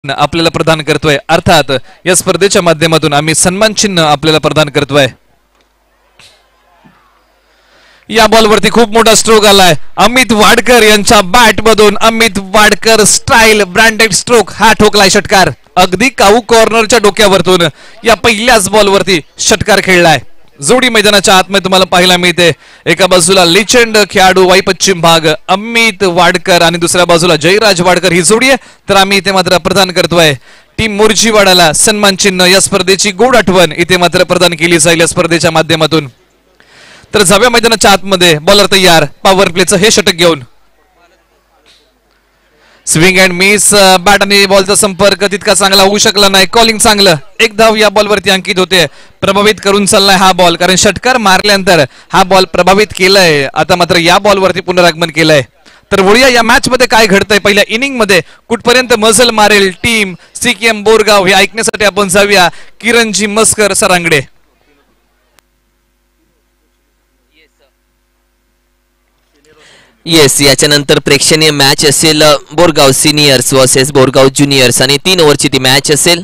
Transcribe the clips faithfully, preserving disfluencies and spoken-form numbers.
आपल्याला प्रदान करतोय। अर्थात या स्पर्धेच्या माध्यमातून आम्ही सन्मान चिन्ह आपल्याला प्रदान करतोय। या बॉलवरती खूप मोठा स्ट्रोक आलाय अमित वाडकर यांच्या बॅट मधून। Amit Wadkar style branded stroke हा ठोकलाय षटकार अगदी काऊ कॉर्नरच्या डोक्यावरतून। या पहिल्याच बॉलवरती षटकार खेळलाय। जोडी मैदानाच्या आतमध्ये तुम्हाला पाहायला मिळते। एका बाजूला लिजेंड खेळाडू वाई पश्चिम भाग अमित वाडकर आणि दुसऱ्या बाजूला जयराज वाडकर ही जोडी आहे। तर आम्ही इथे मात्र प्रदान करतोय टीम मोर्जीवाडाला सन्मान चिन्ह। या स्पर्धेची गोड आठवण इथे मात्र प्रदान केली जाईल या स्पर्धेच्या माध्यमातून। तर जाव्या मैदानाच्या आतमध्ये बॉलर तयार पॉवर प्लेचं हे षटक घेऊन। स्विंग अँड मिस बॅट आणि बॉलचा संपर्क तितका चांगला होऊ शकला नाही। कॉलिंग चांगलं एक धाव या बॉलवरती अंकित होते। प्रभावित करून चाललाय हा बॉल कारण षटकार मारल्यानंतर हा बॉल प्रभावित केलाय। आता मात्र या बॉलवरती पुनरागमन केलंय। तर वळूया या मॅच मध्ये काय घडतंय पहिल्या इनिंग मध्ये कुठपर्यंत मजल मारेल टीम सीकेएम बोरगाव हे ऐकण्यासाठी आपण जाऊया किरणजी मस्कर सरांकडे। येस याच्यानंतर प्रेक्षणीय मॅच असेल Borgaon seniors versus Borgaon juniors आणि तीन ओव्हरची ती मॅच असेल।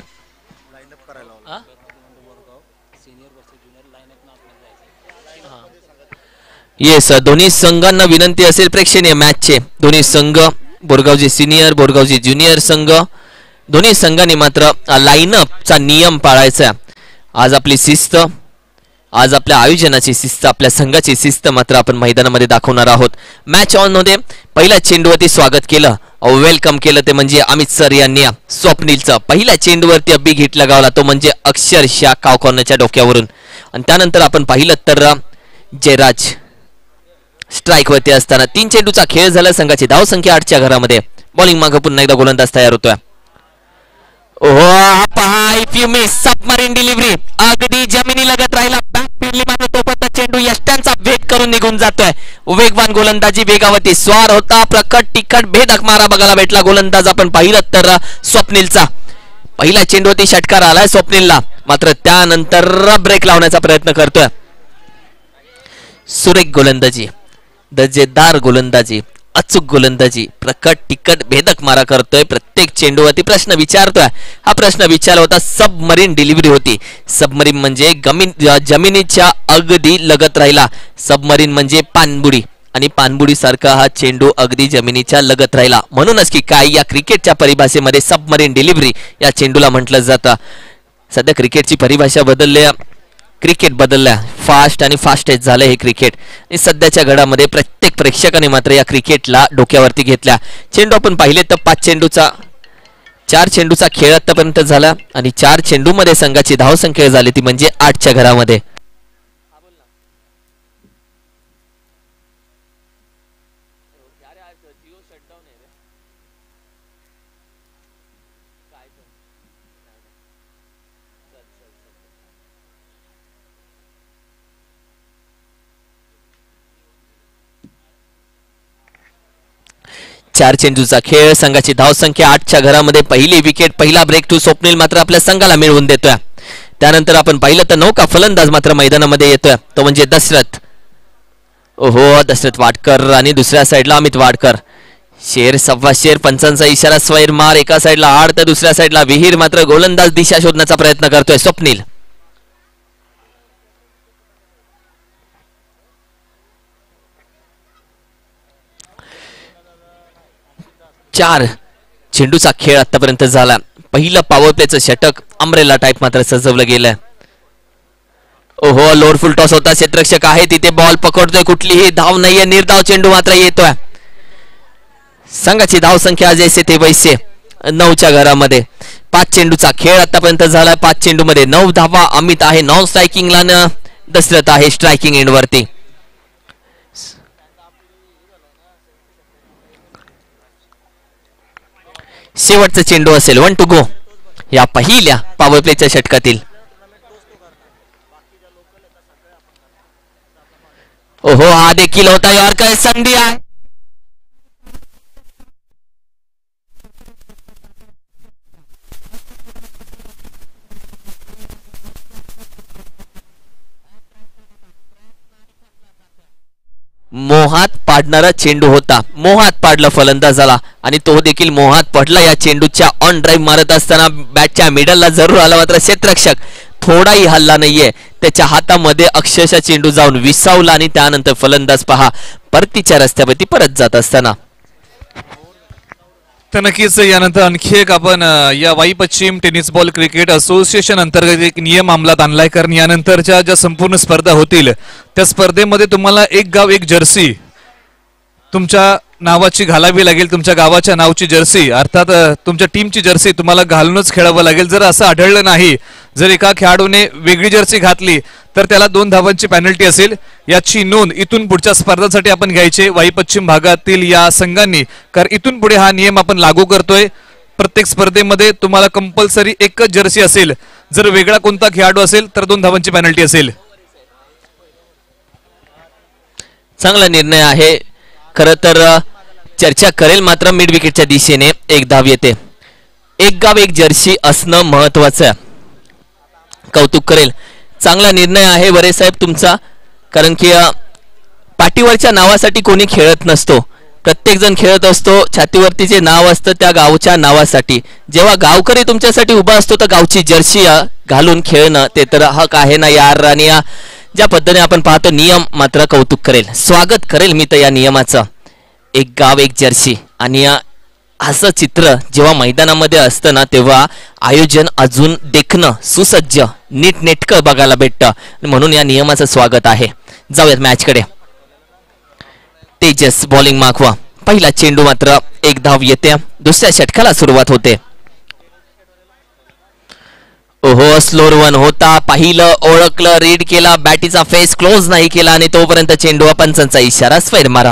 येस दोन्ही संघांना विनंती असेल प्रेक्षणीय मॅचचे दोन्ही संघ बोरगावचे सिनियर बोरगावचे ज्युनियर संघ दोन्ही संघांनी मात्र लाईनअपचा नियम पाळायचा। आज आपली शिस्त आज आपल्या आयोजनाची शिस्त आपल्या संघाची शिस्त मात्र आपण मैदानामध्ये दाखवणार आहोत। मॅच ऑन मध्ये पहिल्या चेंडूवरती स्वागत केलं वेलकम केलं ते म्हणजे अमित सर यांनी स्वप्नीलचं। पहिल्या चेंडूवरती अब्बी घेतला गावला तो म्हणजे अक्षरशः काव कॉर्नरच्या डोक्यावरून। आणि त्यानंतर आपण पाहिलं तर जयराज स्ट्राईक वरती असताना तीन चेंडूचा खेळ झाला। संघाची धाव संख्या आठच्या घरामध्ये। बॉलिंग मागे पुन्हा एकदा गोलंदाज तयार होतोय। ओह पहा if you miss submarine delivery अगदी जमिनी लगत राहिला बॅक फिरली मात्र तोपर्यंत चेंडू यष्ट्यांचा भेद करून निघून जातोय। वेगवान गोलंदाजी वेगावरती स्वार होता प्रकट तिखट भेदक मारा बघायला भेटला गोलंदाज आपण पाहिलं तर स्वप्नीलचा। पहिला चेंडूवरती षटकार आलाय स्वप्नीलला मात्र त्यानंतर ब्रेक लावण्याचा प्रयत्न करतोय। सुरेख गोलंदाजी दर्जेदार गोलंदाजी अचूक गोलंदाजी प्रकट तिकट भेदक मारा करतोय। प्रत्येक चेंडूवरती प्रश्न विचारतोय। हा प्रश्न विचारला होता सबमरीन डिलिव्हरी होती। सबमरीन म्हणजे जमिनीच्या अगदी लगत राहिला। सबमरीन म्हणजे पाणबुडी आणि पाणबुडी सारखा हा चेंडू अगदी जमिनीच्या लगत राहिला। म्हणूनच की काय या क्रिकेटच्या परिभाषेमध्ये सबमरीन डिलिव्हरी या चेंडूला म्हटलं जातं। सध्या क्रिकेटची परिभाषा बदलली क्रिकेट बदलला फास्ट आणि फास्टेस्ट झालं हे क्रिकेट। आणि सध्याच्या घडामध्ये प्रत्येक प्रेक्षकाने मात्र या क्रिकेटला डोक्यावरती घेतल्या। चेंडू आपण पाहिले तर पाच चेंडूचा चार चेंडूचा खेळ आतापर्यंत झाला आणि चार चेंडूमध्ये संघाची धावसंख्या झाली ती म्हणजे आठच्या घरामध्ये। चार चेंडूचा खेळ संघाची धावसंख्या आठच्या घरामध्ये। पहिली विकेट पहिला ब्रेक टू स्वप्नील मात्र आपल्या संघाला मिळवून देतोय। त्यानंतर आपण पाहिलं तर नौका फलंदाज मात्र मैदानामध्ये येतोय तो म्हणजे दशरथ। ओहो दशरथ वाडकर आणि दुसऱ्या साईडला अमित वाडकर। शेर सव्वा शेर पंचांचा इशारा स्वैर मार एका साईडला आड तर दुसऱ्या साईडला विहीर मात्र गोलंदाज दिशा शोधण्याचा प्रयत्न करतोय स्वप्नील। चार चेंडूचा खेळ आतापर्यंत झाला। पहिलं पॉवर प्लेचं षटक अमरेला टाईप मात्र सजवलं गेलंय। ओहो लोअर फुल टॉस होता क्षेत्ररक्षक आहे तिथे बॉल पकडतोय कुठलीही धाव नाहीये निर्धाव चेंडू मात्र येतोय। संघाची धाव संख्या जैसे ते वैसे नऊच्या घरामध्ये। पाच चेंडूचा खेळ आतापर्यंत झाला पाच चेंडू मध्ये नऊ धावा। अमित आहे नॉन स्ट्रायकिंगला न दशरथ आहे स्ट्रायकिंग एंड वरती। शेवटचा चेंडू असेल वन टू गो या पहिल्या पॉवर प्लेच्या षटकातील। ओहो हा देखील होता यॉर्कर संधी आहे। मोहात पाडणारा चेंडू होता. मोहात पाडला फलंदाजाला आणि तो देखील मोहात पडला. या चेंडूच्या ऑन ड्राईव्ह मारत असताना बॅटच्या मिडलला जरूर आला, मात्र क्षेत्ररक्षक थोडाही हल्ला नाहीये. त्याच्या हातामध्ये अक्षरशः चेंडू जाऊन विसावला आणि त्यानंतर फलंदाज पहा परतीच्या रस्त्यावरती परत जात असताना. तर नक्कीच यानंतर आणखी एक आपण या वाई पश्चिम टेनिस बॉल क्रिकेट असोसिएशन अंतर्गत एक नियम अंमलात आणलाय. कारण यानंतरच्या ज्या संपूर्ण स्पर्धा होतील त्या स्पर्धेमध्ये तुम्हाला एक गाव एक जर्सी तुमच्या नावाची घालावी लागेल. तुमच्या गावाच्या नावाची जर्सी अर्थात तुमच्या टीमची जर्सी तुम्हाला घालूनच खेळावं लागेल. जर असं आढळलं नाही, जर एका खेळाडूने वेगळी जर्सी घातली तर त्याला दोन धावांची पेनल्टी असेल. याची नोंद इथून पुढच्या स्पर्धांसाठी आपण घ्यायचे वाई पश्चिम भागातील या संघांनी. कारण इथून पुढे हा नियम आपण लागू करतोय. प्रत्येक स्पर्धेमध्ये तुम्हाला कंपल्सरी एकच जर्सी असेल. जर वेगळा कोणता खेळाडू असेल तर दोन धावांची पेनल्टी असेल. चांगला निर्णय आहे. खरं तर चर्चा करेल मात्र मिड विकेटच्या दिशेने एक धाव येते. एक गाव एक जर्सी असणं महत्वाचं. कौतुक करेल, चांगला निर्णय आहे बरे साहेब तुमचा. कारण की पाठीवरच्या नावासाठी कोणी खेळत नसतो, प्रत्येक जण खेळत असतो. छातीवरती जे नाव असतं त्या गावच्या नावासाठी. जेव्हा गावकरी तुमच्यासाठी उभा असतो तर गावची जर्सी घालून खेळणं ते तर हक आहे ना यार. आणि ज्या पद्धतीने आपण पाहतो नियम मात्र कौतुक करेल, स्वागत करेल मी तर या नियमाचं. एक गाव एक जर्सी आणि असं चित्र जेव्हा मैदानामध्ये असतं ना तेव्हा आयोजन अजून देखणं सुसज्ज नीटनेटकं बघायला भेटतं. म्हणून या नियमाचं स्वागत आहे. जाऊयात मॅचकडे. तेजस बॉलिंग मागवा. पहिला चेंडू मात्र एक धाव येते. दुसऱ्या षटकाला सुरुवात होते. ओहो, स्लोर वन होता. पाहिलं, ओळखलं, रीड केला, बॅटीचा फेस क्लोज नाही केला आणि तोपर्यंत चेंडू पंचांचा इशारा स्क्वेअर मारा.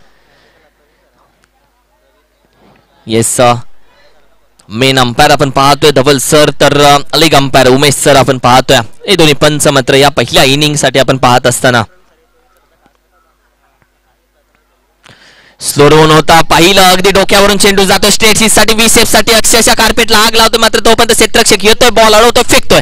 येस, मेन अंपायर आपण पाहतोय धवल सर, तर अलीग अंपायर उमेश सर आपण पाहतोय. हे दोन्ही पंच मात्र या पहिल्या इनिंग साठी आपण पाहत असताना. स्लो रन होता. पाहिलं, अगदी डोक्यावरून चेंडू जातो स्ट्रेट सीट साठी, वी सेफ साठी अक्षरशः कार्पेटला आग लावतो. मात्र तोपर्यंत क्षेत्ररक्षक येतोय, बॉल अडवतो, फेकतोय.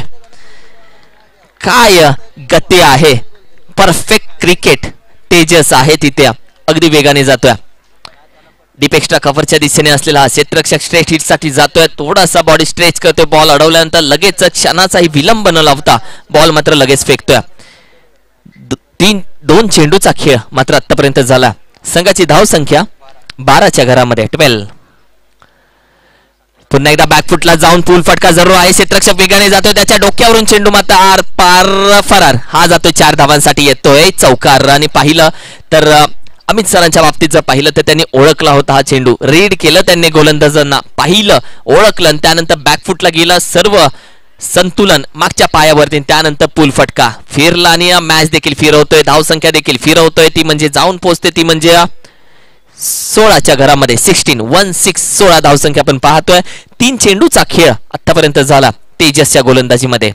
काय गती आहे, परफेक्ट क्रिकेट. तेजस आहे तिथे, अगदी वेगाने जातोय. डीप एक्स्ट्रा कव्हरच्या दिशेने असलेला हा क्षेत्ररक्षक स्ट्रेट हिट साठी जातोय. थोडासा बॉडी स्ट्रेच करतोय. बॉल अडवल्यानंतर लगेच क्षणाचाही विलंब न लावता बॉल मात्र लगेच फेकतोय. तीन दोन चेंडूचा खेळ मात्र आतापर्यंत झाला. संघाची धाव संख्या बाराच्या घरामध्ये ट्वेल्व. पुन्हा एकदा बॅकफुटला जाऊन पूल फटका जरूर आहे. क्षेत्ररक्षक वेगाने जातोय, त्याच्या डोक्यावरून चेंडू मात्र आर पार फरार. हा जातोय चार धावांसाठी, येतोय चौकार. आणि पाहिलं तर अमित सरांच्या बाबतीत जर पाहिलं तर त्यांनी ओळखला होता हा चेंडू, रीड केलं त्यांनी गोलंदाजांना, पाहिलं, ओळखलं आणि त्यानंतर बॅकफुटला गेला. सर्व संतुलन मागच्या पायावरती, त्यानंतर पूल फटका फिरला आणि मॅच देखील फिरवतोय. धावसंख्या देखील फिरवतोय, ती म्हणजे जाऊन पोहोचते ती म्हणजे सोळाच्या घरामध्ये. सिक्स्टीन वन सिक्स सोळा धावसंख्या आपण पाहतोय. तीन चेंडूचा खेळ आतापर्यंत झाला तेजसच्या गोलंदाजीमध्ये.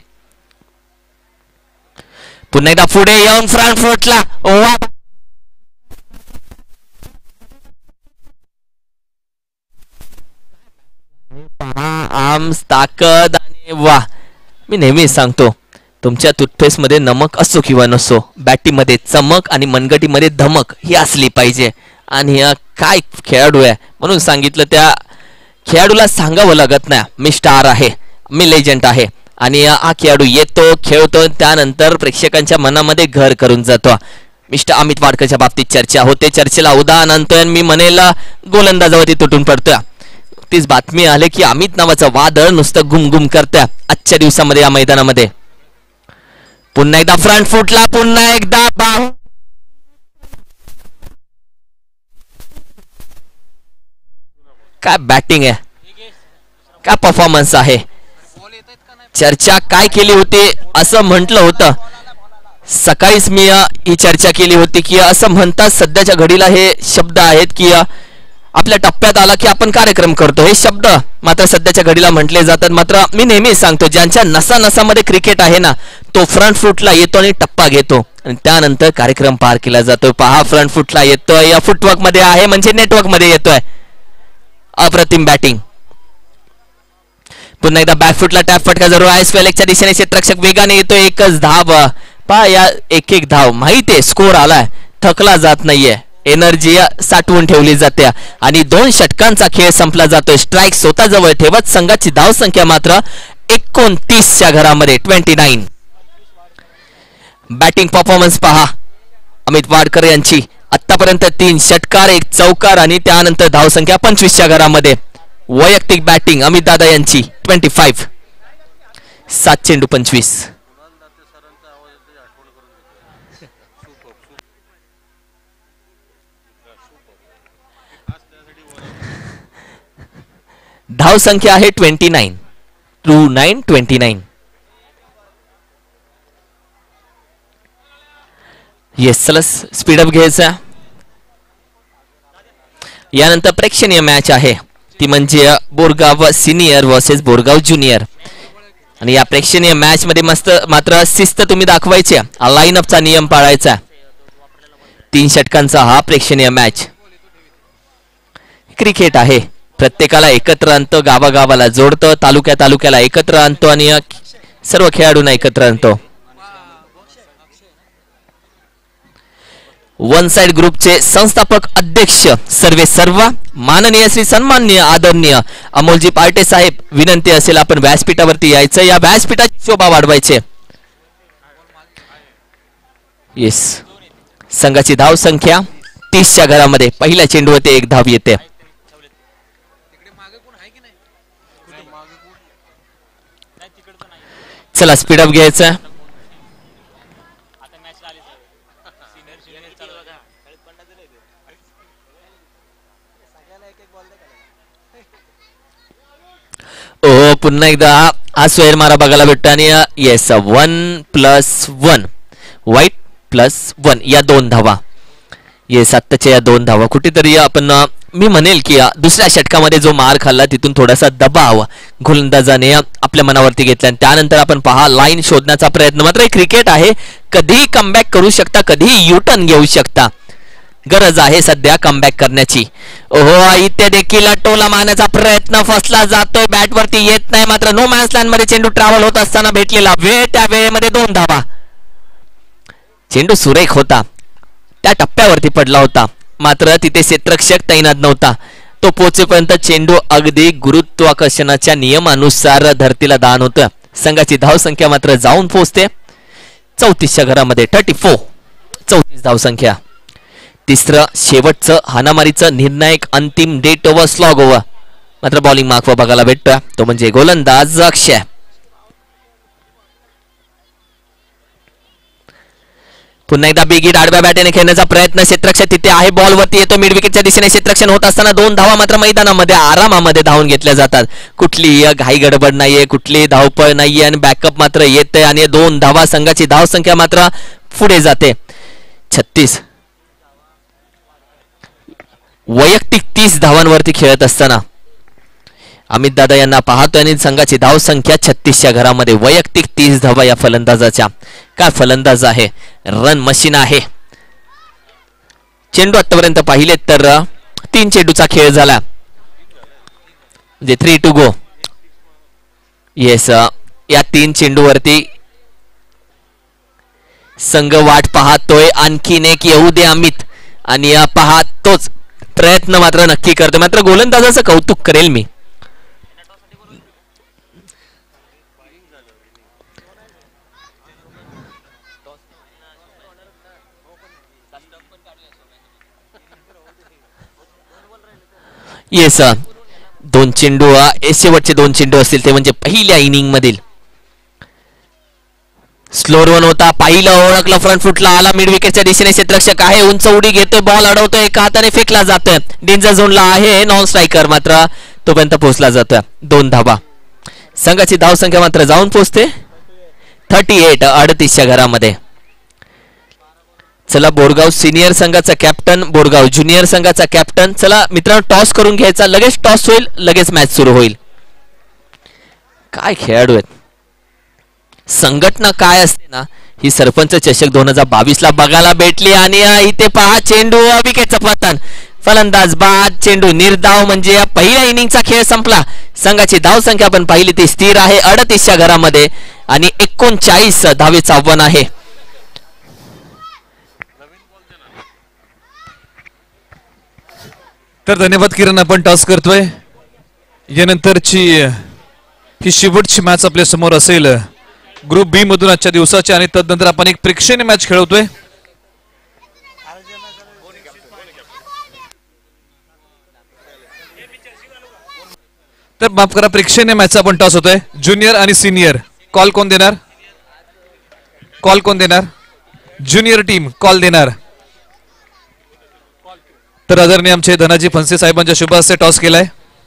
पुन्हा एकदा पुढे येऊन फ्रंट फुटला आर्म्स, ताकद आणि वा. मी नेहमी सांगतो तुमच्या टूथपेस्ट मध्ये नमक असो किंवा नसो, बॅटीमध्ये चमक आणि मनगटीमध्ये धमक ही असली पाहिजे. आणि काय खेळाडू आहे म्हणून सांगितलं, त्या खेळाडूला सांगावं लागत नाही मी स्टार आहे, मी लेजंड आहे. आणि हा खेळाडू येतो, खेळतो, त्यानंतर प्रेक्षकांच्या मनामध्ये घर करून जातो. मिस्टर अमित वाडकरच्या बाबतीत चर्चा होते, चर्चेला उदाहरण आणतोय. मी म्हणेल गोलंदाजावरती तुटून पडतोय. तीच बातमी आले की अमित नावाचं वादळ नुसतं गुमगुम करतोय आजच्या दिवसामध्ये या मैदानामध्ये. पुन्हा एकदा फ्रंट फुटला, पुन्हा एकदा बाहू. काय बॅटिंग आहे, काय परफॉर्मन्स आहे. चर्चा काय केली होती असं म्हटलं होतं सकाळीच, मी ही चर्चा केली होती की असं म्हणतात सध्याच्या घडीला हे शब्द आहेत की आपल्या टप्प्यात आला की आपण कार्यक्रम करतो, हे शब्द मात्र सध्याच्या घडीला म्हटले जातात. मात्र मी नेहमी सांगतो ज्यांच्या नसा नसामध्ये क्रिकेट आहे ना तो फ्रंट फुटला येतो आणि टप्पा घेतो आणि त्यानंतर कार्यक्रम पार केला जातो. पहा, फ्रंट फुटला येतोय, या फुटवर्क मध्ये आहे म्हणजे नेटवर्क मध्ये येतोय. अप्रतिम बॅटिंग. पुन्हा एकदा बॅकफुटला टॅप फटका जरूर आहे. स्वेलेकच्या दिशेने क्षेत्ररक्षक वेगाने येतोय. एकच धाव. पहा, या एक एक धाव माहितीये स्कोर आलाय, थकला जात नाहीये. एनर्जी साठवून ठेवली जाते आणि दोन षटकांचा खेळ संपला जातोय. स्ट्राईक स्वतः जवळ ठेवत संघाची धाव संख्या मात्र एकोणतीसच्या घरामध्ये ट्वेंटी नाईन. बॅटिंग परफॉर्मन्स पहा अमित वाडकर यांची. आतापर्यंत तीन षटकार एक चौकार आणि त्यानंतर धावसंख्या पंचवीसच्या घरामध्ये. वैयक्तिक बॅटिंग अमित दादा यांची ट्वेंटी फाईव्ह. सात चेंडू पंचवीस. धाव संख्या आहे twenty nine. Two nine twenty nine. Yes चला स्पीडअप घ्यायचा. यानंतर प्रेक्षणीय मॅच आहे ती म्हणजे Borgaon senior versus Borgaon junior. आणि या प्रेक्षणीय मॅच मध्ये मस्त मात्र शिस्त तुम्ही दाखवायची. लाईनअपचा नियम पाळायचा. तीन षटकांचा हा प्रेक्षणीय मॅच. क्रिकेट आहे, प्रत्येकाला एकत्र आणतो, गावागावाला जोडतो, तालुक्या तालुक्याला एकत्र आणतो आणि सर्व खेळाडूंना एकत्र आणतो. वन साइड ग्रुपचे संस्थापक अध्यक्ष सर्वे सर्व माननीय श्री सन्माननीय आदरणीय अमोलजी पार्टे साहेब, विनंती असेल आपण व्यासपीठावरती यायचं. या व्यासपीठाची शोभा वाढवायचे. येस संघाची धाव संख्या तीसच्या घरामध्ये. पहिल्या चेंडूवरती एक धाव येते. चला स्पीडअप घ्यायचं. ओ पुन्हा एकदा हा स्वेर मारा बघायला भेटतो आणि yes one plus one wide plus one या दोन धावा. येस आत्ताच्या या दोन धावा कुठेतरी आपण मी म्हणेल की दुसऱ्या षटकामध्ये जो मार खाल्ला तिथून थोडासा दबाव गोलंदाजाने आपल्या मनावरती घेतला आणि त्यानंतर आपण पहा लाईन शोधण्याचा प्रयत्न. मात्र क्रिकेट आहे, कधीही कमबॅक करू शकता, कधीही यू टर्न घेऊ शकता. गरज आहे सध्या कमबॅक करण्याची. ओहो इथे देखील टोला मारण्याचा प्रयत्न फसला जातोय, बॅट वरती येत नाही. मात्र नो मॅन्स लँड मध्ये चेंडू ट्रॅव्हल होत असताना भेटलेला वेळ, त्या वेळेमध्ये दोन धावा. चेंडू सुरेख होता, त्या टप्प्यावरती पडला होता, मात्र तिथे क्षेत्ररक्षक तैनात नव्हता. तो पोहोचेपर्यंत चेंडू अगदी गुरुत्वाकर्षणाच्या नियमानुसार धरतीला दान होतं. संघाची धाव संख्या मात्र जाऊन पोहोचते चौतीसच्या घरामध्ये. थर्टी फोर चौतीस धाव संख्या. तिसरं शेवटचं हानामारीचं निर्णायक अंतिम डेट ओव्हर स्लॉग ओव्हर मात्र बॉलिंग मार्कवर बघायला भेटतोय, तो म्हणजे गोलंदाज अक्षय. पुन्हा एकदा बिग हिट आडव्या बॅटने खेळण्याचा प्रयत्न. क्षेत्ररक्षक तिथे आहे, बॉल वरती येतो, मिड विकेटच्या दिशेने क्षेत्ररक्षण होत असताना दोन धावा मात्र मैदानामध्ये आरामामध्ये धावून घेतल्या जातात. कुठली घाई गडबड नाहीये, कुठली धावपळ नाहीये आणि बॅकअप मात्र येते आणि दोन धावा. संघाची धाव संख्या मात्र पुढे जाते छत्तीस. वैयक्तिक तीस धावांवरती खेळत असताना अमित दादा यांना पाहतोय आणि संघाची धाव संख्या छत्तीसच्या घरामध्ये. वैयक्तिक तीस धावा या फलंदाजाच्या. काय फलंदाज आहे, रन मशीन आहे. चेंडू आतापर्यंत पाहिले तर तीन चेंडूचा खेळ झाला म्हणजे थ्री टू गो. येस या तीन चेंडूवरती संघ वाट पाहतोय आणखीन एक येऊ दे अमित आणि पहा तोच प्रयत्न मात्र नक्की करतो. मात्र गोलंदाजाचं कौतुक करेल मी. येस दोन चेंडू शेवटचे दोन चेंडू असतील ते म्हणजे पहिल्या इनिंग मधील. स्लो रन होता, पाहिलं ओळखलं, फ्रंट फुटला आला, मिड विकेटच्या दिशेने क्षेत्ररक्षक आहे, उंच उडी घेतोय, बॉल अडवतोय, एका हाताने फेकला जातोय, डेंजर झोनला आहे, नॉन स्ट्रायकर मात्र तोपर्यंत पोहोचला जातोय. दोन धावा. संघाची धाव संख्या मात्र जाऊन पोहोचते थर्टी एट अडतीसच्या घरामध्ये. चला बोरगाव सिनियर संघाचा कॅप्टन, बोरगाव ज्युनियर संघाचा कॅप्टन. चला मित्रांनो टॉस करून घ्यायचा, लगेच टॉस होईल, लगेच मॅच सुरू होईल. काय खेळाडू आहेत. संघटना काय असते ना ही सरपंच चषक दोन हजार बावीस ला बघायला भेटली. आणि इथे पहा चेंडू विकेटचं पतन, फलंदाज बाद, चेंडू निर्धाव म्हणजे पहिल्या इनिंगचा खेळ संपला. संघाची धाव संख्या आपण पाहिली ती स्थिर आहे अडतीसच्या घरामध्ये आणि एकोणचाळीस धावेचं आव्हान आहे. तर धन्यवाद किरण, आपण टॉस करतोय. यानंतरची ही शेवटची मॅच आपल्या समोर असेल ग्रुप बी मधून आजच्या दिवसाची, आणि तदनंतर आपण एक प्रेक्षणीय मॅच खेळवतोय. तर माफ करा, प्रेक्षणीय मॅच आपण टॉस होतोय. ज्युनियर आणि सिनियर कॉल कोण देणार? कॉल कोण देणार? ज्युनियर टीम कॉल देणार. तर आदरणीय आमचे धनाजी फणसे साहेबांच्या शुभ हस्ते टॉस केलाय.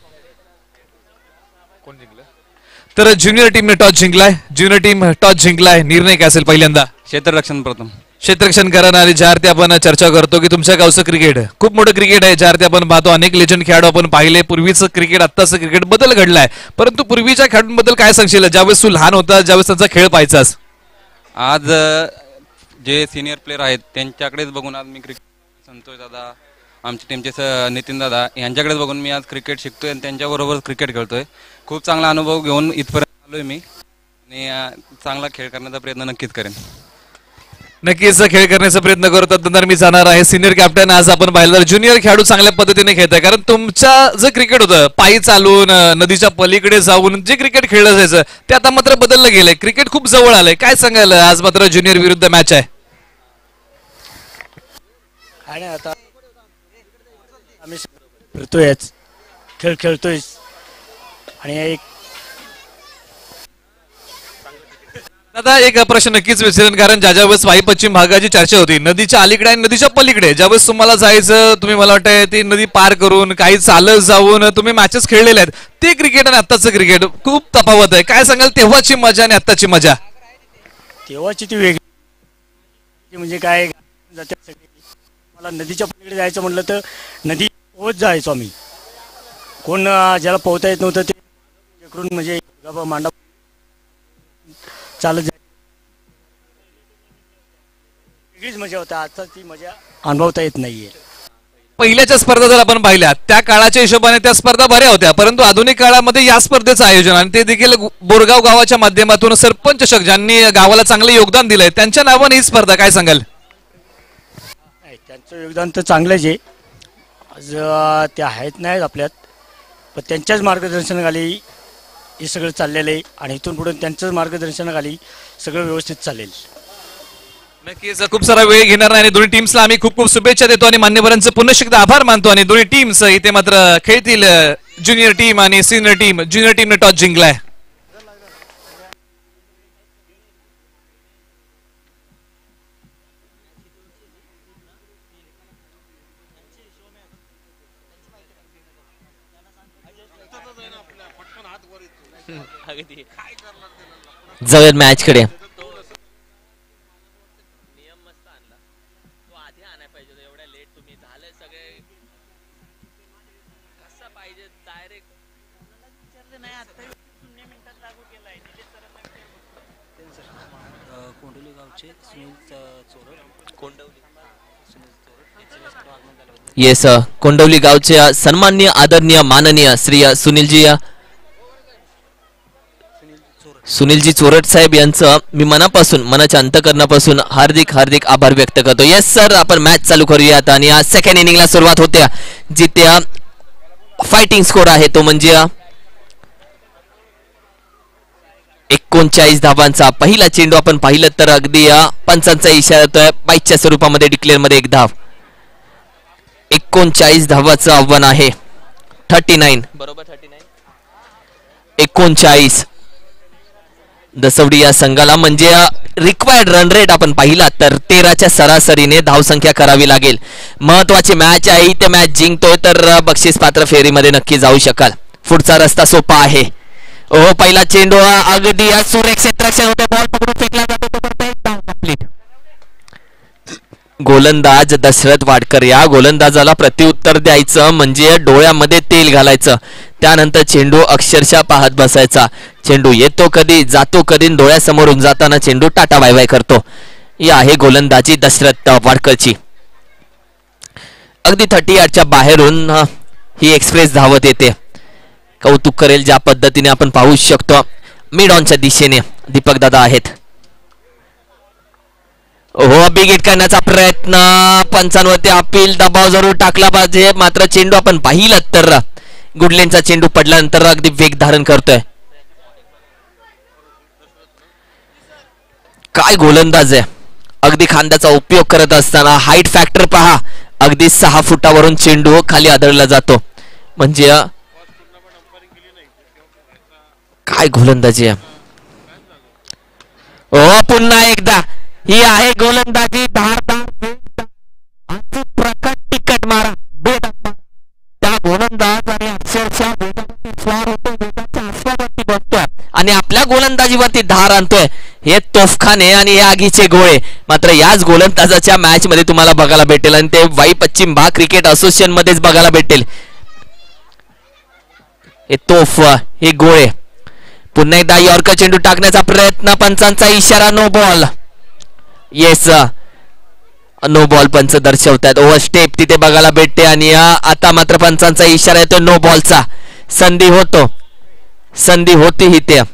तर ज्युनियर टीमने टॉस जिंकलाय. ज्युनियर टीम टॉस जिंकलाय. निर्णय काय असेल पहिल्यांदा? क्षेत्ररक्षण प्रथम. क्षेत्ररक्षण करा. आणि ज्यावरती आपण चर्चा करतो की तुमच्या गावचं क्रिकेट खूप मोठं क्रिकेट आहे, ज्यावरती आपण पाहतो अनेक लेजंड खेळाडू आपण पाहिले. पूर्वीचं क्रिकेट आत्ताचं क्रिकेट बदल घडलाय, परंतु पूर्वीच्या खेळाडूंबद्दल काय सांगशील, ज्यावेळेस तू लहान होता, ज्यावेळेस त्यांचा खेळ पाहायचास? आज जे सिनियर प्लेअर आहेत त्यांच्याकडेच बघून आज मी क्रिकेट, संतोष दादा, आमच्या टीमचे स नितीन दादा यांच्याकडेच बघून मी आज क्रिकेट शिकतोय आणि त्यांच्याबरोबर क्रिकेट खेळतोय. खूप चांगला अनुभव घेऊन इथपर्यंत आलोय मी, आणि चांगला खेळ करण्याचा प्रयत्न नक्कीच करेन. नक्कीच खेळ करण्याचा प्रयत्न करतो. नंतर मी जाणार आहे सिनियर कॅप्टन. आज आपण पाहिलं तर ज्युनियर खेळाडू चांगल्या पद्धतीने खेळत आहे, कारण तुमच्या जे क्रिकेट होतं पायी चालून नदीच्या पलीकडे जाऊन जे क्रिकेट खेळलं जायचं ते आता मात्र बदललं गेलंय. क्रिकेट खूप जवळ आलंय. काय सांगाल, आज मात्र ज्युनियर विरुद्ध मॅच आहे? आणि आता आम्ही फिरतोयच, खेळ खेळतोय, आणि एक दादा एक प्रश्न नक्कीच विचारेन, कारण ज्या ज्या वेळेस वाई पश्चिम भागाची चर्चा होती नदीच्या अलीकडे आणि नदीच्या पलीकडे, ज्यावेळेस तुम्हाला जायचं, तुम्ही मला वाटतं ती नदी पार करून काही चालत जाऊन तुम्ही मॅचेस खेळलेले आहेत, ते क्रिकेट आणि आत्ताचं क्रिकेट खूप तफावत आहे. काय सांगाल तेव्हाची मजा आणि आत्ताची मजा? तेव्हाची ती वेगळी, म्हणजे काय मला नदीच्या पलीकडे जायचं म्हटलं तर नदी पोहत जायचो आम्ही. कोण ज्याला पोहता येत नव्हतं ते इकडून म्हणजे मांडा चालत जाय, वेगळीच मजा होता. आता ती मजा अनुभवता येत नाहीये. पहिल्याच्या स्पर्धा जर आपण पाहिल्या त्या काळाच्या हिशोबाने त्या स्पर्धा बऱ्या होत्या, परंतु आधुनिक काळामध्ये या स्पर्धेचं आयोजन आणि ते देखील बोरगाव गावाच्या माध्यमातून सरपंच चषक ज्यांनी गावाला चांगले योगदान दिलंय त्यांच्या नावाने ही स्पर्धा, काय सांगाल? त्यांचं योगदान तर चांगलंच आहे. आज ते आहेत नाहीत आपल्यात, पण त्यांच्याच मार्गदर्शनाखाली हे सगळं चाललेलं आहे, आणि इथून पुढे त्यांच्याच मार्गदर्शनाखाली सगळं व्यवस्थित चालेल. नक्कीच खूप सारा वेळ घेणार नाही, आणि दोन्ही टीम्सला आम्ही खूप खूप शुभेच्छा देतो आणि मान्यवरांचं पुन्हा एकदा आभार मानतो. आणि दोन्ही टीम्स इथे मात्र खेळतील, ज्युनियर टीम आणि सिनियर टीम. ज्युनियर टीमने टॉस जिंकलाय. जाऊयात मॅच कडे. येस, कोंडवली गावचे सन्माननीय आदरणीय माननीय श्री सुनीलजी सुनीलजी चोरट साहेब यांचं मी मनापासून मनाच्या अंतकरणापासून हार्दिक हार्दिक आभार व्यक्त करतो. येस सर, आपण मॅच चालू करूयात. आणि आज सेकंड इनिंगला सुरुवात होत्या, जिथे फायटिंग स्कोर आहे तो म्हणजे एकोणचाळीस धावांचा. पहिला चेंडू आपण पाहिलं तर अगदी पंचांचा इशारा येतोय, बाईकच्या स्वरूपामध्ये डिक्लेअर मध्ये एक धाव. एकोणचाळीस धावाचं आव्हान आहे. थर्टी नाईन बरोबर, थर्टी नाईन एकोणचाळीस दसवडी या संघाला, म्हणजे रिक्वायर्ड रन रेट आपण पाहिला तर तेराच्या सरासरीने धावसंख्या करावी लागेल. महत्वाची मॅच आहे, ते मॅच जिंकतोय तर बक्षीस पात्र फेरीमध्ये नक्की जाऊ शकाल. पुढचा रस्ता सोपा आहे. ओ पहिला चेंडू अगदी सुरेख क्षेत्ररक्षण होते, बॉल पकडून फेकला जातो, कंप्लीट. गोलंदाज दशरथ वाडकर, या गोलंदाजाला प्रत्युत्तर द्यायचं म्हणजे डोळ्यामध्ये तेल घालायचं. त्यानंतर चेंडू अक्षरशः पाहत बसायचा. चेंडू येतो कधी, जातो कधी, डोळ्यासमोरून जाताना चेंडू टाटा बाय बाय करतो. ही आहे गोलंदाजी दशरथ वाडकरची. अगदी थर्टी यार्डच्या बाहेरून ही एक्सप्रेस धावत येते. कौतुक करेल ज्या पद्धतीने आपण पाहू शकतो. मिड ऑनच्या दिशेने दीपक दादा आहेत. हो बिग हिट करण्याचा प्रयत्न, पंचांवरती अपील, दबाव जरूर टाकला पाहिजे, मात्र चेंडू आपण पाहिलं तर गुडलेनचा चेंडू पडल्यानंतर अगदी वेग धारण करतोय. काय गोलंदाज आहे, अगदी खांद्याचा उपयोग करत असताना हाईट फॅक्टर पहा, अगदी सहा फुटावरून चेंडू खाली आदळला जातो. म्हणजे काय गोलंदाजी आहे. हो पुन्हा एकदा ही आहे गोलंदाजी, धारदार प्रकट टिकट मारा बेडक त्या गोलंदाज आणि अक्षरशः स्वार होतो, वेगाच्या आसपासवरती बसतोय आणि आपल्या गोलंदाजीवरती धार आणतोय. हे तोफखाने आणि हे आगीचे गोळे मात्र याच गोलंदाजाच्या मॅच मध्ये तुम्हाला बघायला भेटेल आणि ते वाई पश्चिम भाग क्रिकेट असोसिएशन मध्येच बघायला भेटेल. हे तोफ, हे गोळे. पुन्हा एकदा यॉर्कर चेंडू टाकण्याचा प्रयत्न, पंचांचा इशारा no ball. Yes no ball पंच दर्शवतात. ओव्हर स्टेप तिथे बघायला भेटते आणि आता मात्र पंचांचा इशारा येतो नो बॉलचा. संधी होतो, संधी होती ही ते.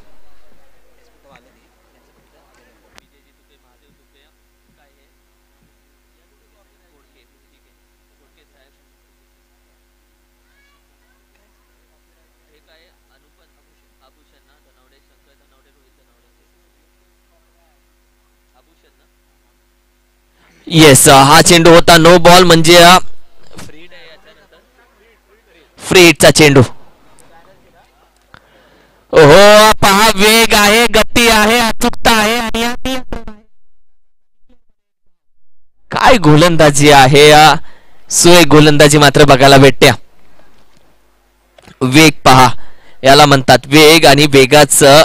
येस हा चेंडू होता नो बॉल, म्हणजे फ्री हिटचा चेंडू. हो पहा वेग आहे, गती आहे, अचूकता आहे आणि काय गोलंदाजी आहे. सुवेग गोलंदाजी मात्र बघायला भेटते. वेग पहा, याला म्हणतात वेग आणि वेगाचं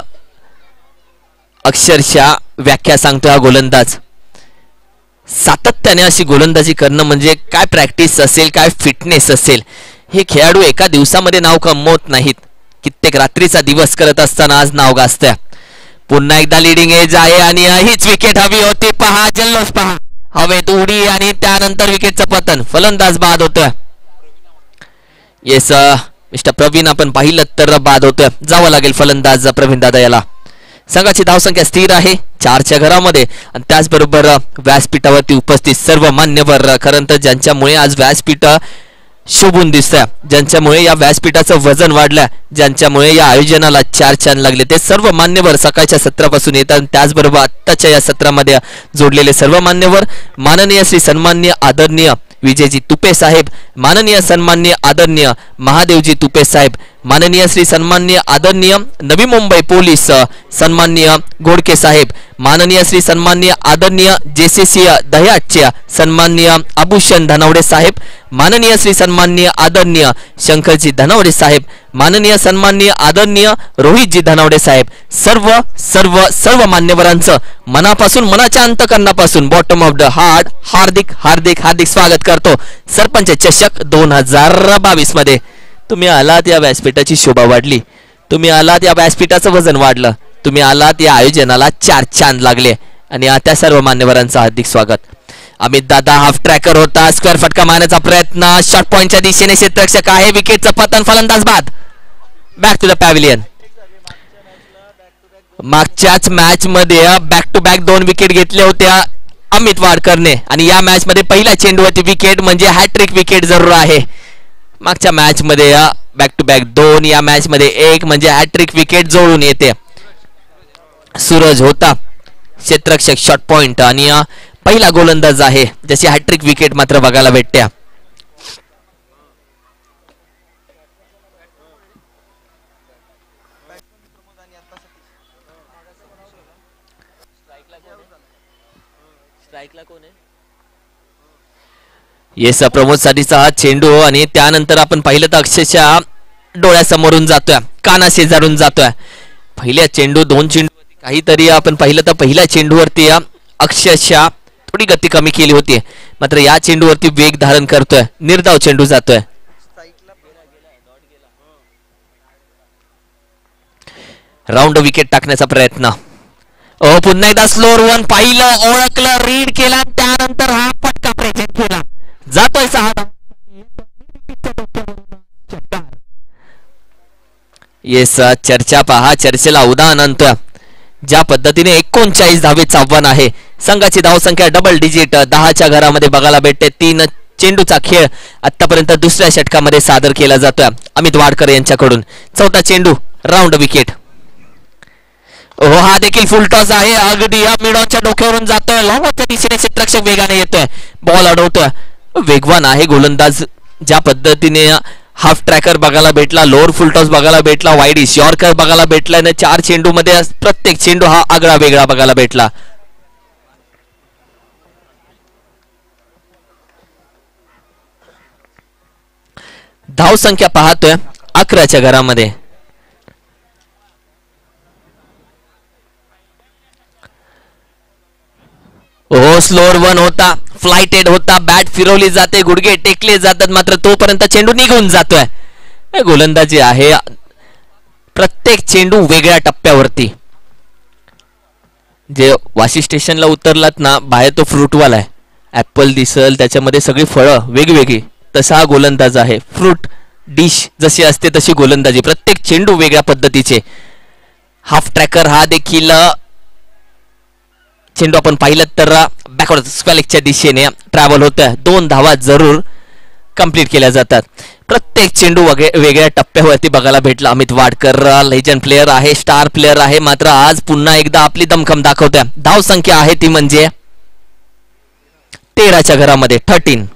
अक्षरशः व्याख्या सांगतो हा गोलंदाज. सातत्याने अशी गोलंदाजी करणं म्हणजे काय प्रॅक्टिस असेल, काय फिटनेस असेल. हे खेळाडू एका दिवसामध्ये नाव कमवत नाहीत, कित्येक रात्रीचा दिवस करत असताना आज नाव गाजतंय. पुन्हा एकदा लिडिंग एज आहे आणि हीच विकेट हवी होती. पहा जल्लोष पहा, हवेत उडी आणि त्यानंतर विकेटचं पतन, फलंदाज बाद होतोय. येस मिस्टर प्रवीण आपण पाहिलं तर बाद होतोय, जावं लागेल फलंदाज प्रवीण दादा याला. संघाची धावसंख्या स्थिर आहे चारच्या घरामध्ये आणि त्याचबरोबर व्यासपीठावरती उपस्थित सर्व मान्यवर, खरं तर ज्यांच्यामुळे आज व्यासपीठ शोभून दिसतंय, ज्यांच्यामुळे या व्यासपीठाचं वजन वाढलं, ज्यांच्यामुळे या आयोजनाला चार चांद लागले, ते सर्व मान्यवर सकाळच्या सत्रापासून येतात. त्याचबरोबर आत्ताच्या या सत्रामध्ये जोडलेले सर्व मान्यवर, माननीय श्री सन्माननीय आदरणीय विजयजी तुपे साहेब, माननीय सन्माननीय आदरणीय महादेवजी तुपे साहेब, माननीय श्री सन्माननीय आदरणीय नवी मुंबई पोलीस सन्माननीय गोडके साहेब, माननीय श्री सन्माननीय आदरणीय जेसीसी दह्याटचे सन्माननीय आभूषण धनावडे साहेब, माननीय श्री सन्माननीय आदरणीय शंकरजी धनावडे साहेब, माननीय सन्माननीय आदरणीय रोहितजी धनावडे साहेब, सर्व सर्व सर्व मान्यवरांचं मनापासून, मनाच्या अंतकरणापासून, बॉटम ऑफ द हार्ट हार्दिक हार्दिक हार्दिक स्वागत करतो सरपंच चषक दोन हजार बावीस मध्ये. तुम्ही आलात, या व्यासपीठाची शोभा वाढली, तुम्ही आलात, या व्यासपीठाचं वजन वाढलं, तुम्ही आलात, या आयोजनाला चार चांद लागले आणि त्या सर्व मान्यवरांचं हार्दिक स्वागत. अमित दादा हाफ ट्रॅकर होता, स्क्वेअर फटका मारण्याचा प्रयत्न, शॉर्ट पॉइंटच्या दिशेने क्षेत्ररक्षक आहे, विकेटचं पतन, फलंदाज बाद. Back to the pavilion. मागच्याच मॅच मध्ये बॅक टू बॅक दोन विकेट घेतल्या होत्या अमित वाडकरने आणि या मॅच मध्ये पहिल्या चेंडूवरती विकेट म्हणजे हॅट्रिक विकेट जरूर आहे. मागच्या मॅच मध्ये बॅक टू बॅक दोन, या मॅच मध्ये एक म्हणजे हॅट्रिक विकेट जोडून येते. सूरज होता क्षेत्ररक्षक, शॉर्ट पॉइंट आणि पहिला गोलंदाज आहे ज्याची हॅट्रिक विकेट मात्र बघायला भेटते. येस प्रमोद साठीचा हा चेंडू आणि त्यानंतर आपण पाहिलं तर अक्षरशः डोळ्यासमोरून जातोय, काना शेजारून जातोय. पहिल्या चेंडू दोन चेंडू काहीतरी आपण पाहिलं तर पहिल्या चेंडूवरती अक्षरशः थोडी गती कमी केली होती, मात्र या चेंडूवरती वेग धारण करतोय, निर्धाव चेंडू जातोय. राऊंड विकेट टाकण्याचा प्रयत्न. ओ पुन्हा एकदा स्लोअर वन पाहिलं, ओळखलं, रीड केला, त्यानंतर हा पटका प्रेझेंट केला, जातोय सहा. येस चर्चा पहा, चर्चेला उदाहरण आणतोय. ज्या पद्धतीने एकोणचाळीस धावेचं आव्हान आहे, संघाची धावसंख्या डबल डिजिट दहाच्या घरामध्ये बघायला भेटते. तीन चेंडूचा खेळ आतापर्यंत दुसऱ्या षटकामध्ये सादर केला जातोय अमित वाडकर यांच्याकडून. चौथा चेंडू राऊंड विकेट. हो, हा देखील फुल टॉस आहे. अगदी या मिडॉनच्या डोक्यावरून जातोय, लॉंगच्या दिशेने क्षेत्ररक्षक वेगाने येतोय, बॉल अडवतोय. वेगवान आहे गोलंदाज. ज्या पद्धतीने हाफ ट्रॅकर बघायला भेटला, लोअर फुल टॉस बघायला भेटला, वाईडिश यॉर्कर बघायला भेटला आणि चार चेंडू मध्ये प्रत्येक चेंडू हा आगळा वेगळा बघायला भेटला. धाव संख्या पाहतोय अकराच्या घरामध्ये. हो, स्लोअर वन होता, फ्लाइटेड होता, बॅट फिरवली जाते, गुडघे टेकले जातात, मात्र तोपर्यंत चेंडू निघून जातोय. गोलंदाजी आहे, प्रत्येक चेंडू वेगळ्या टप्प्यावरती. जे वाशी स्टेशनला उतरलात ना, बाहेर तो फ्रूटवाला आहे, ऍपल दिसल, त्याच्यामध्ये सगळी फळं वेगवेगळी, तसा हा गोलंदाज आहे. फ्रूट डिश जशी असते तशी गोलंदाजी, प्रत्येक चेंडू वेगळ्या पद्धतीचे. हाफ ट्रॅकर हा देखील चेंडू आपण पाहिलं तर बॅकवर्ड स्क्वॅलिकच्या दिशेने ट्रॅव्हल होतं. दोन धावा जरूर कंप्लीट केल्या जातात. प्रत्येक चेंडू वेगळ्या टप्प्यावरती बघायला भेटला. अमित वाडकर लेजंड प्लेअर आहे, स्टार प्लेअर आहे, मात्र आज पुन्हा एकदा आपली दमखम दाखवतोय. धाव संख्या आहे ती म्हणजे तेराच्या घरामध्ये थर्टीन.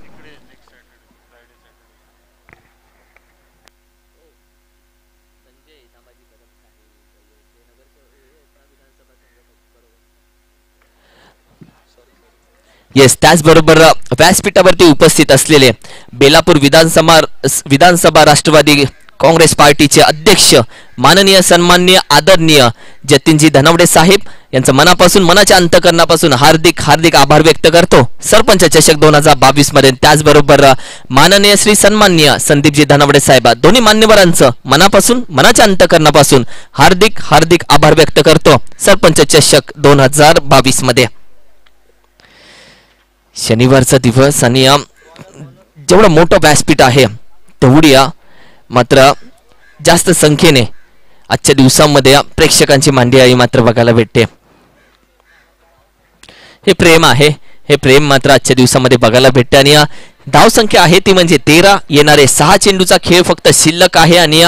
येस, त्याचबरोबर व्यासपीठावरती उपस्थित असलेले बेलापूर विधानसभा विधानसभा राष्ट्रवादी काँग्रेस पार्टीचे अध्यक्ष माननीय सन्माननीय आदरणीय जतीनजी धनवडे साहेब यांचं मनापासून मनाच्या अंतकरणापासून हार्दिक हार्दिक आभार व्यक्त करतो सरपंच चषक दोन हजार बावीस मध्ये. त्याचबरोबर माननीय श्री सन्माननीय संदीपजी धनवडे साहेब दोन्ही मान्यवरांचं मनापासून मनाच्या अंतकरणापासून हार्दिक हार्दिक आभार व्यक्त करतो सरपंच चषक दोन हजार बावीस मध्ये. शनिवारचा दिवस आणि जेवढं मोठं व्यासपीठ आहे तेवढी मात्र जास्त संख्येने आजच्या दिवसामध्ये प्रेक्षकांची मांदियाळी मात्र बघायला भेटते. हे प्रेम आहे, हे प्रेम मात्र आजच्या दिवसामध्ये बघायला भेटते. आणि धाव संख्या आहे ती म्हणजे तेरा. येणारे सहा चेंडूचा खेळ फक्त शिल्लक आहे आणि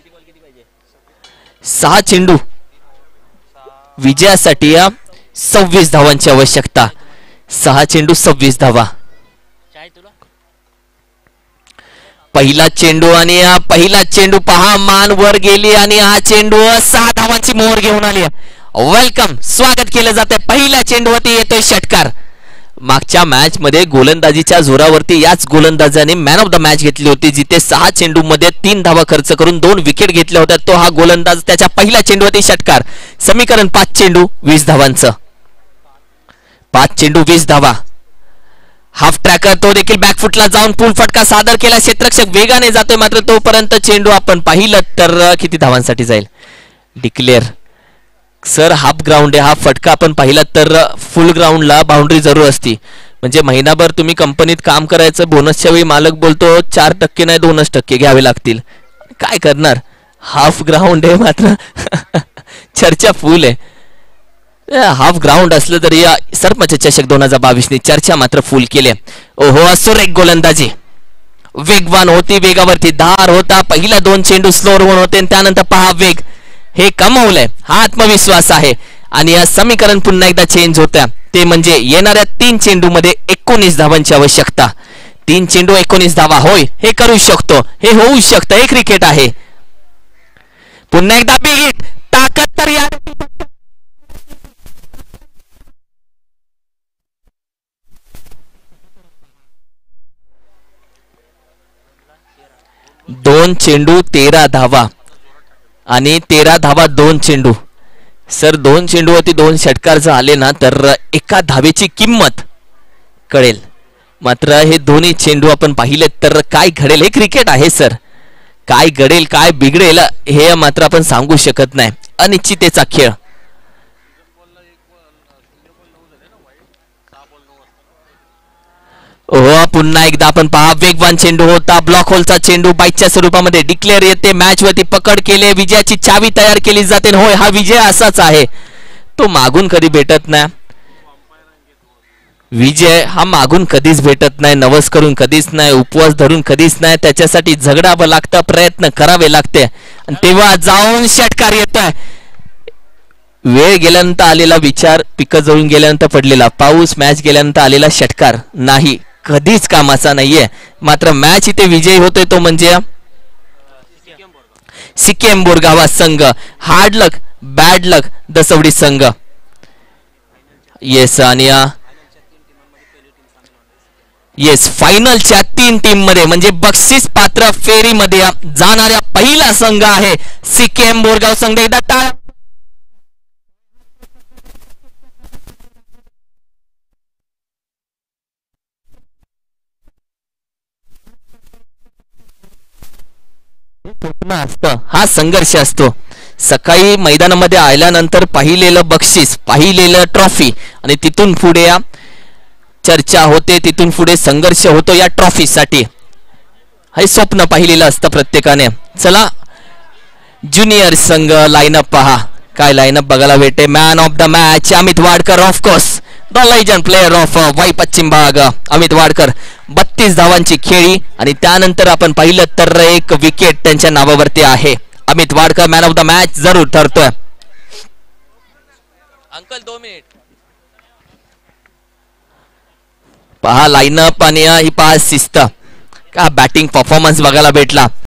सहा चेंडू विजयासाठी सव्वीस धावांची आवश्यकता. सहा चेंडू सव्वीस धावा. पहिला चेंडू आणि पहिला चेंडू पहा मान वर गेली आणि हा चेंडू सहा धावांची मोहर घेऊन आली. वेलकम, स्वागत केलं जाते. पहिल्या चेंडूवरती येतोय षटकार. मागच्या मॅच मध्ये गोलंदाजीच्या जोरावरती याच गोलंदाजाने मॅन ऑफ द मॅच घेतली होती, जिथे सहा चेंडू मध्ये तीन धावा खर्च करून दोन विकेट घेतल्या होत्या. तो हा गोलंदाज त्याच्या पहिल्या चेंडूवरती षटकार. समीकरण पाच चेंडू वीस धावांचं. पाच चेंडू वीस धावा. हाफ ट्रॅकर तो देखील बॅकफुटला जाऊन पूल फटका सादर केला. क्षेत्ररक्षक वेगाने जातोय, मात्र तोपर्यंत चेंडू आपण पाहिलं तर किती धावांसाठी जाईल. डिक्लेअर सर, हाफ ग्राउंड आहे. हा फटका आपण पाहिला तर फुल ग्राउंडला बाउंड्री जरूर असती. म्हणजे महिनाभर तुम्ही कंपनीत काम करायचं, बोनसच्या वेळी मालक बोलतो चार टक्के नाही दोनच टक्के घ्यावे लागतील. काय करणार, हाफ ग्राउंड आहे मात्र चर्चा फुल आहे. हाफ ग्राउंड असलं तरी या सरपंच चषक दोन हजार बावीस ने चर्चा मात्र फुल केली. ओहो, असुरेख गोलंदाजी, वेगवान होती, वेगावरती धार होता. पहिला दोन चेंडू स्लोअर होऊन होते, त्यानंतर पहा वेग. हे कमावलंय, हा आत्मविश्वास आहे. आणि या समीकरण पुन्हा एकदा चेंज होत्या, ते म्हणजे येणाऱ्या तीन चेंडू मध्ये एकोणीस धावांची आवश्यकता. तीन चेंडू एकोणीस धावा. होय, हे करू शकतो, हे होऊ शकतं, हे क्रिकेट आहे. पुन्हा एकदा बिग हिट, ताकद तर या दोन चेंडू तेरा धावा आणि तेरा धावा दोन चेंडू. सर, दोन चेंडूवरती दोन षटकार जर आले ना तर एका धावेची किंमत कळेल. मात्र हे दोन्ही चेंडू आपण पाहिले तर काय घडेल, हे क्रिकेट आहे सर. काय घडेल काय बिघडेल हे मात्र आपण सांगू शकत नाही. अनिश्चिततेचा खेळ. हो, पुन्हा एकदा आपण पहा वेगवान चेंडू होता. ब्लॉक होलचा चेंडू बाईकच्या स्वरूपामध्ये डिक्लेअर येते. मॅच वरती पकड केले, विजयाची चावी तयार केली जाते. होय, हा विजय असाच आहे. तो मागून कधी भेटत नाही. विजय हा मागून कधीच भेटत नाही, नवस करून कधीच नाही, उपवास धरून कधीच नाही. त्याच्यासाठी झगडावं लागतं, प्रयत्न करावे लागते आणि तेव्हा जाऊन षटकार येतोय. वेळ गेल्यानंतर आलेला विचार पिकं जळून गेल्यानंतर पडलेला पाऊस, मॅच गेल्यानंतर आलेला षटकार नाही, कधीच कामाचा नाहीये. मात्र मॅच इथे विजयी होतोय तो म्हणजे सिक्कीम बोरगावा संघ. हार्ड लक बॅड लक दसवडी संघ. येस आणि येस फायनलच्या तीन टीम मध्ये म्हणजे बक्षीस पात्र फेरीमध्ये जाणाऱ्या पहिला संघ आहे सिक्कीम बोरगाव संघ. एकदा टाळ्या. असतं हा संघर्ष असतो. सकाळी मैदानामध्ये आल्यानंतर पाहिलेलं बक्षीस, पाहिलेलं ट्रॉफी आणि तिथून पुढे चर्चा होते, तिथून पुढे संघर्ष होतो या ट्रॉफीसाठी. हे स्वप्न पाहिलेलं असतं प्रत्येकाने. चला ज्युनियर संघ लाईनअप पहा, काय लाईनअप बघायला भेटे. Man of the match Amit Wadkar, of course the legend player of Wai पश्चिम भाग अमित वाडकर. बत्तीस धावांची खेळी आणि त्यानंतर आपण पाहिलं तर एक विकेट त्यांच्या नावावरती आहे. Amit Wadkar man of the match जरूर ठरतोय. अंकल दोन मिनिट पहा लाईनअप आणि ही पहा शिस्त, का बॅटिंग परफॉर्मन्स बघायला भेटला.